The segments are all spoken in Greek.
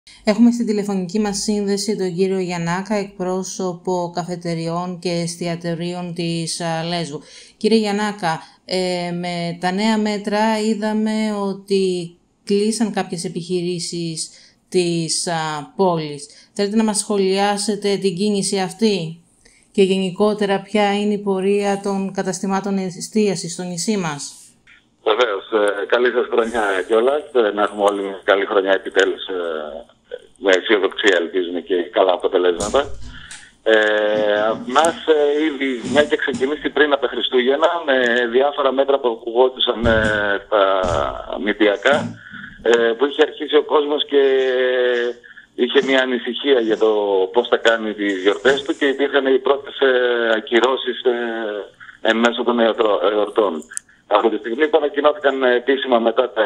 Έχουμε στην τηλεφωνική μας σύνδεση τον κύριο Γιαννάκα, εκπρόσωπο καφετεριών και εστιατορίων της Λέσβου. Κύριε Γιαννάκα, με τα νέα μέτρα είδαμε ότι κλείσαν κάποιες επιχειρήσεις της πόλης. Θέλετε να μας σχολιάσετε την κίνηση αυτή και γενικότερα ποια είναι η πορεία των καταστημάτων εστίασης στο νησί μας? Βεβαίως. Καλή σας χρονιά κιόλας. Να έχουμε όλοι μια καλή χρονιά επιτέλους, με αισιοδοξία ελπίζουμε και καλά αποτελέσματα. Μας ήδη μια και ξεκινήσει πριν από Χριστούγεννα με διάφορα μέτρα που ακουγόντουσαν στα μηντιακά, που είχε αρχίσει ο κόσμος και είχε μια ανησυχία για το πώς θα κάνει τις γιορτές του και υπήρχαν οι πρώτες ακυρώσεις εν μέσω των εορτών. Από τη στιγμή που ανακοινώθηκαν επίσημα μετά τα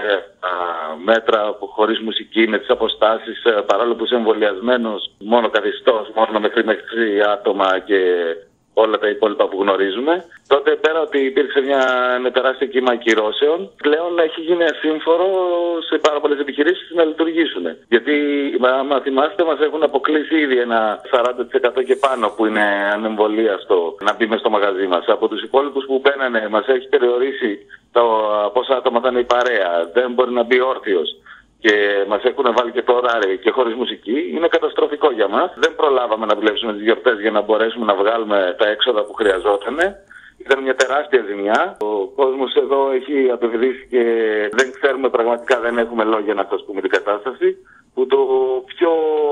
μέτρα που χωρίς μουσική, με τις αποστάσεις, παρόλο που είσαι εμβολιασμένος, μόνο καθιστός, μόνο μέχρι 6 άτομα και όλα τα υπόλοιπα που γνωρίζουμε, τότε πέρα ότι υπήρξε ένα τεράστιο κύμα ακυρώσεων, πλέον έχει γίνει ασύμφορο σε πάρα πολλές επιχειρήσεις να λειτουργήσουν. Γιατί, άμα θυμάστε, μας έχουν αποκλείσει ήδη ένα 40% και πάνω που είναι ανεμβολίαστο να μπει μες στο μαγαζί μας. Από τους υπόλοιπους που μπαίνανε, μας έχει περιορίσει το πόσα άτομα θα είναι η παρέα, δεν μπορεί να μπει όρθιος. Και μας έχουν βάλει και το ωράριο και χωρίς μουσική, είναι καταστροφικό για μας. Δεν προλάβαμε να δουλέψουμε τις γιορτές για να μπορέσουμε να βγάλουμε τα έξοδα που χρειαζόταν. Ήταν μια τεράστια ζημιά. Ο κόσμος εδώ έχει απευδίσει και δεν ξέρουμε πραγματικά, δεν έχουμε λόγια να σας πούμε την κατάσταση. Που το πιο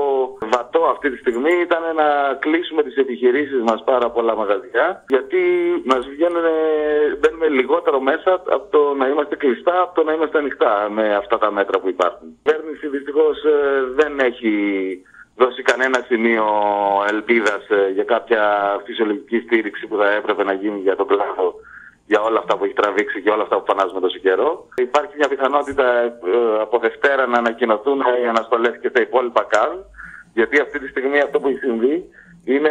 βατό αυτή τη στιγμή ήταν να κλείσουμε τις επιχειρήσεις μας πάρα πολλά μαγαζιά, γιατί μας μπαίνουμε λιγότερο μέσα από το να είμαστε κλειστά, από το να είμαστε ανοιχτά με αυτά τα μέτρα που υπάρχουν. Η κυβέρνηση δυστυχώς δεν έχει δώσει κανένα σημείο ελπίδας για κάποια φυσιολογική στήριξη που θα έπρεπε να γίνει για τον κλάδο, για όλα αυτά που έχει τραβήξει και όλα αυτά που φανάζουμε τόσο καιρό. Υπάρχει μια πιθανότητα από Δευτέρα να ανακοινωθούν οι αναστολές και στα υπόλοιπα ΚΑΔ, γιατί αυτή τη στιγμή αυτό που έχει συμβεί είναι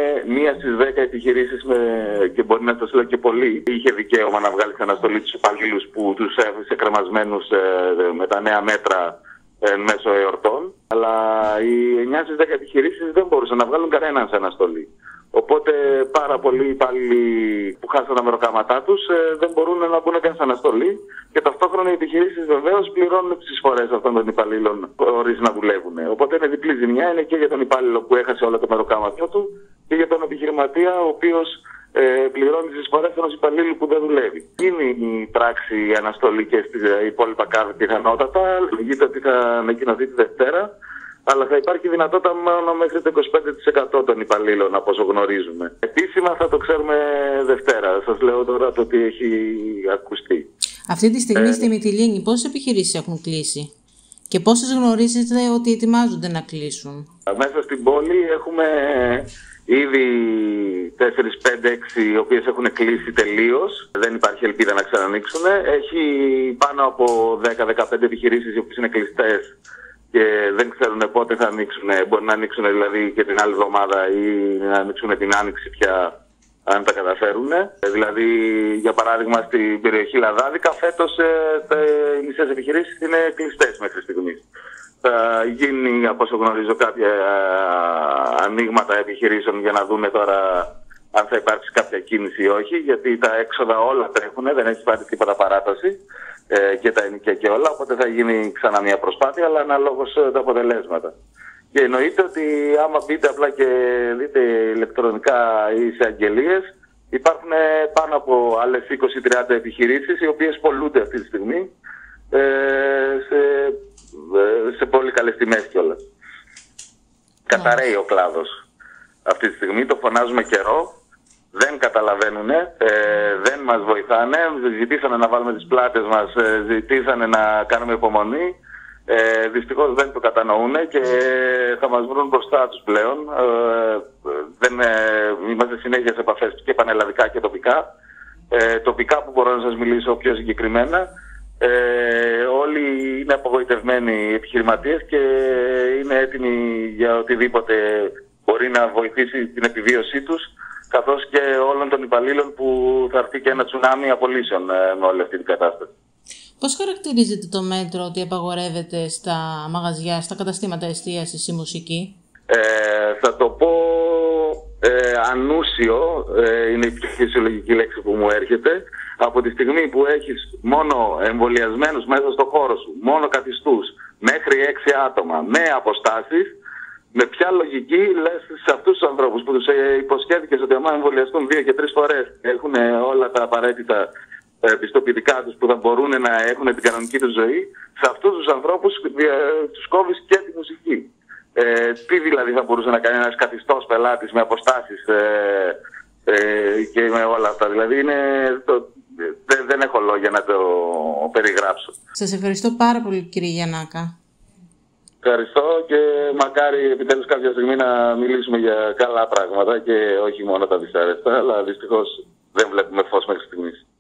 1 στις 10 επιχειρήσεις, και μπορεί να σας λέω και πολλοί, είχε δικαίωμα να βγάλει αναστολή τους υπαλλήλους που τους έφερε κρεμασμένους με τα νέα μέτρα μέσω εορτών. Αλλά οι 9 στις 10 επιχειρήσεις δεν μπορούσαν να βγάλουν κανέναν σε αναστολή. Οπότε πάρα πολλοί υπάλληλοι που χάσαν τα μεροκάματά τους δεν μπορούν να μπουν καν σε αναστολή και ταυτόχρονα οι επιχειρήσεις βεβαίως πληρώνουν τις εισφορές αυτών των υπαλλήλων χωρίς να δουλεύουν. Οπότε είναι διπλή ζημιά, είναι και για τον υπάλληλο που έχασε όλα τα μεροκάματά του και για τον επιχειρηματία ο οποίος πληρώνει τις εισφορές ενός υπαλλήλου που δεν δουλεύει. Είναι η πράξη η αναστολή και στις υπόλοιπα κάρτα πιθανότατα. Λέγεται ότι θα ανακοινωθεί τη Δευτέρα. Αλλά θα υπάρχει δυνατότητα μόνο μέχρι το 25% των υπαλλήλων, από όσο γνωρίζουμε. Επίσημα θα το ξέρουμε Δευτέρα. Σας λέω τώρα το τι έχει ακουστεί. Αυτή τη στιγμή στη Μυτιλήνη πόσες επιχειρήσεις έχουν κλείσει και πόσες γνωρίζετε ότι ετοιμάζονται να κλείσουν? Μέσα στην πόλη έχουμε ήδη 4, 5, 6 οι οποίες έχουν κλείσει τελείως. Δεν υπάρχει ελπίδα να ξανανοίξουν. Έχει πάνω από 10-15 επιχειρήσεις οι οποίες είναι κλειστές και δεν ξέρουν πότε θα ανοίξουν. Μπορεί να ανοίξουν δηλαδή και την άλλη εβδομάδα ή να ανοίξουν την άνοιξη πια, αν τα καταφέρουν. Δηλαδή, για παράδειγμα, στην περιοχή Λαδάδικα φέτος οι μισές επιχειρήσεις είναι κλειστές μέχρι στιγμής. Θα γίνει, από όσο γνωρίζω, κάποια ανοίγματα επιχειρήσεων για να δούμε τώρα αν θα υπάρξει κάποια κίνηση ή όχι, γιατί τα έξοδα όλα τρέχουν, δεν έχει πάρει τίποτα παράταση. Και τα ενοικία και όλα, οπότε θα γίνει ξανά μια προσπάθεια, αλλά αναλόγως τα αποτελέσματα. Και εννοείται ότι άμα μπείτε απλά και δείτε ηλεκτρονικά ή σε αγγελίες, υπάρχουν πάνω από άλλες 20-30 επιχειρήσεις οι οποίες πολλούνται αυτή τη στιγμή σε πολύ καλές τιμές κιόλας. Καταραίει ο κλάδος αυτή τη στιγμή, το φωνάζουμε καιρό. Δεν καταλαβαίνουν, δεν μας βοηθάνε, ζητήσανε να βάλουμε τις πλάτες μας, ζητήσανε να κάνουμε υπομονή. Δυστυχώς δεν το κατανοούν και θα μας βρουν μπροστά τους πλέον. Είμαστε συνέχεια σε επαφές και πανελλαδικά και τοπικά. Τοπικά που μπορώ να σας μιλήσω πιο συγκεκριμένα. Όλοι είναι απογοητευμένοι οι επιχειρηματίες και είναι έτοιμοι για οτιδήποτε μπορεί να βοηθήσει την επιβίωσή τους, καθώς και όλων των υπαλλήλων που θα έρθει και ένα τσουνάμι απολύσεων με όλη αυτή την κατάσταση. Πώς χαρακτηρίζεται το μέτρο ότι απαγορεύεται στα μαγαζιά, στα καταστήματα εστίασης η μουσική? Θα το πω ανούσιο, είναι η πιο φυσιολογική λέξη που μου έρχεται. Από τη στιγμή που έχεις μόνο εμβολιασμένους μέσα στο χώρο σου, μόνο καθιστούς, μέχρι 6 άτομα, με αποστάσεις, με ποια λογική λες σε αυτούς τους ανθρώπους που τους υποσχέθηκες ότι άμα εμβολιαστούν 2 και 3 φορές έχουν όλα τα απαραίτητα πιστοποιητικά τους που θα μπορούν να έχουν την κανονική τους ζωή, σε αυτούς τους ανθρώπους τους κόβεις και τη μουσική. Τι δηλαδή θα μπορούσε να κάνει ένας καθιστός πελάτης με αποστάσεις και με όλα αυτά? Δηλαδή δεν έχω λόγια να το περιγράψω. Σας ευχαριστώ πάρα πολύ, κύριε Γιαννάκα. Ευχαριστώ και μακάρι επιτέλους κάποια στιγμή να μιλήσουμε για καλά πράγματα και όχι μόνο τα δυσάρεστα, αλλά δυστυχώς δεν βλέπουμε φως μέχρι στιγμής.